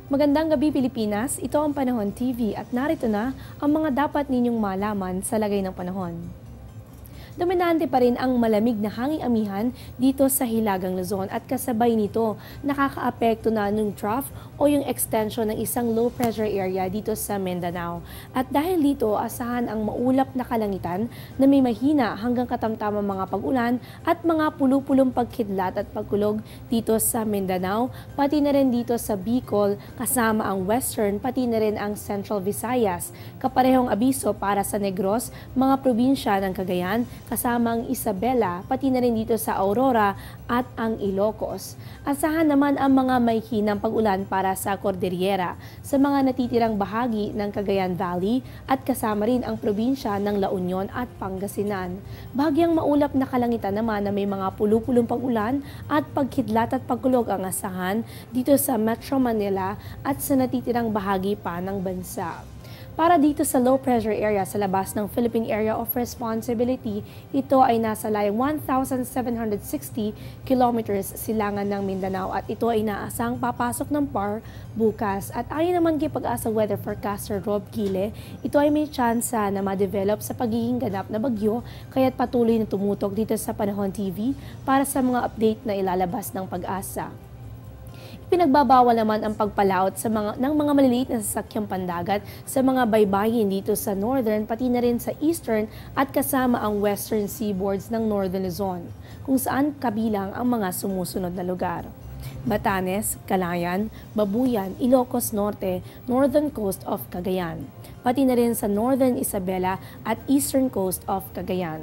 Magandang gabi Pilipinas, ito ang Panahon TV at narito na ang mga dapat ninyong malaman sa lagay ng panahon. Dominante pa rin ang malamig na hanging amihan dito sa Hilagang Luzon at kasabay nito nakakaapekto na ng trough o yung extension ng isang low pressure area dito sa Mindanao. At dahil dito asahan ang maulap na kalangitan na may mahina hanggang katamtamang mga pag-ulan at mga pulupulong pagkidlat at pagkulog dito sa Mindanao, pati na rin dito sa Bicol kasama ang Western pati na rin ang Central Visayas. Kaparehong abiso para sa Negros, mga probinsya ng Cagayan, kasama ang Isabela, pati na rin dito sa Aurora at ang Ilocos. Asahan naman ang mga may hinang pag-ulan para sa Cordillera, sa mga natitirang bahagi ng Cagayan Valley at kasama rin ang probinsya ng La Union at Pangasinan. Bahagyang maulap na kalangitan naman na may mga pulupulong pag-ulan at pagkidlat at pagkulog ang asahan dito sa Metro Manila at sa natitirang bahagi pa ng bansa. Para dito sa low pressure area sa labas ng Philippine Area of Responsibility, ito ay nasa layong 1,760 kilometers silangan ng Mindanao at ito ay naasang papasok ng PAR bukas. At ayon naman kay Pag-asa Weather Forecaster Rob Kile, ito ay may tsansa na ma-develop sa pagiging ganap na bagyo kaya't patuloy na tumutok dito sa Panahon TV para sa mga update na ilalabas ng Pag-asa. Pinagbabawal naman ang pagpalaot ng mga maliliit na sasakyang pandagat sa mga baybayin dito sa northern pati na rin sa eastern at kasama ang western seaboards ng Northern Luzon, kung saan kabilang ang mga sumusunod na lugar: Batanes, Calayan, Babuyan, Ilocos Norte, northern coast of Cagayan, pati na rin sa northern Isabela at eastern coast of Cagayan.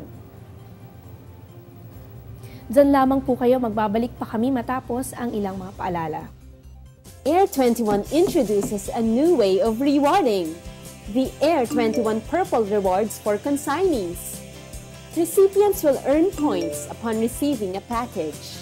Diyan lamang po kayo, magbabalik pa kami matapos ang ilang mga paalala. Air 21 introduces a new way of rewarding. The Air 21 Purple Rewards for consignees. Recipients will earn points upon receiving a package.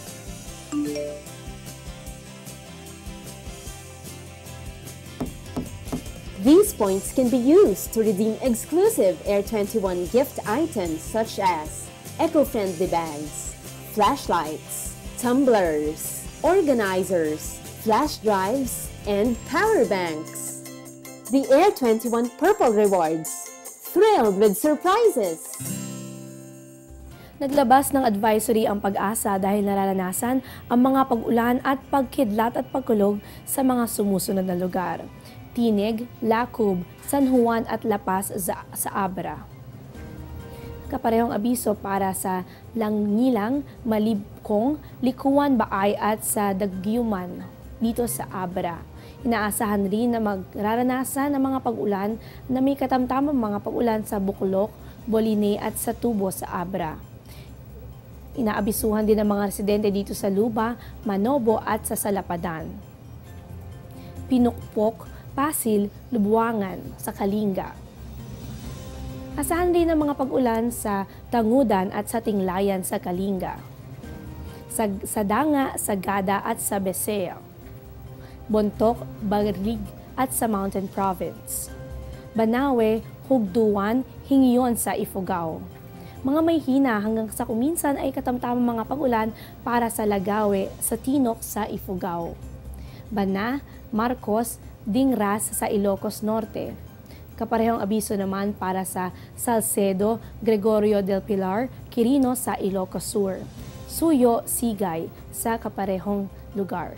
These points can be used to redeem exclusive Air 21 gift items such as eco-friendly bags, flashlights, tumblers, organizers, flash drives, and power banks. The Air 21 Purple Rewards. Thrilled with surprises! Naglabas ng advisory ang Pag-asa dahil nararanasan ang mga pag-ulan at pagkidlat at pagkulog sa mga sumusunod na lugar: Tinig, Lacub, San Juan at La Paz sa Abra. Kaparehong abiso para sa Langilang, Malibkong, Likuan, Baay at sa Dagyuman dito sa Abra. Inaasahan rin na magraranasan ng mga pag-ulan na may katamtamang mga pag-ulan sa Buklok, Boline at sa Tubo sa Abra. Inaabisuhan din ng mga residente dito sa Luba, Manobo at sa Salapadan, Pinukpok, Pasil, Lubuangan sa Kalinga. Asahan rin ang mga pag-ulan sa Tangudan at sa Tinglayan sa Kalinga, sa Danga, Sagada at sa Beseo, Bontok, Barig at sa Mountain Province, Banawe, Hugduan, Hingiyon sa Ifugao. Mga may hina hanggang sa kuminsan ay katamtamang mga pag-ulan para sa Lagawe, sa Tinok sa Ifugao, Bana, Marcos, Dingras sa Ilocos Norte. Kaparehong abiso naman para sa Salcedo, Gregorio del Pilar, Quirino sa Ilocos Sur, Suyo, Sigay sa kaparehong lugar.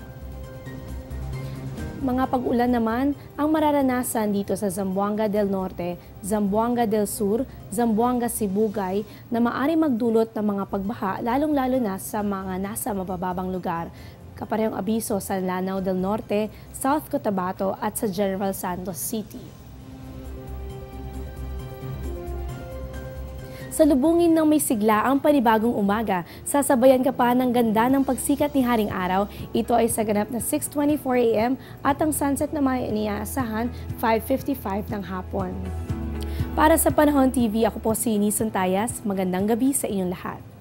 Mga pag-ulan naman ang mararanasan dito sa Zamboanga del Norte, Zamboanga del Sur, Zamboanga Sibugay na maaari magdulot ng mga pagbaha lalong-lalo na sa mga nasa mabababang lugar. Kaparehong abiso sa Lanao del Norte, South Cotabato at sa General Santos City. Salubungin ng may sigla ang panibagong umaga. Sasabayan ka pa ng ganda ng pagsikat ni Haring Araw. Ito ay sa ganap na 6:24 AM at ang sunset naman ay inaasahan 5:55 ng hapon. Para sa Panahon TV, ako po si Nison Tayas. Magandang gabi sa inyong lahat.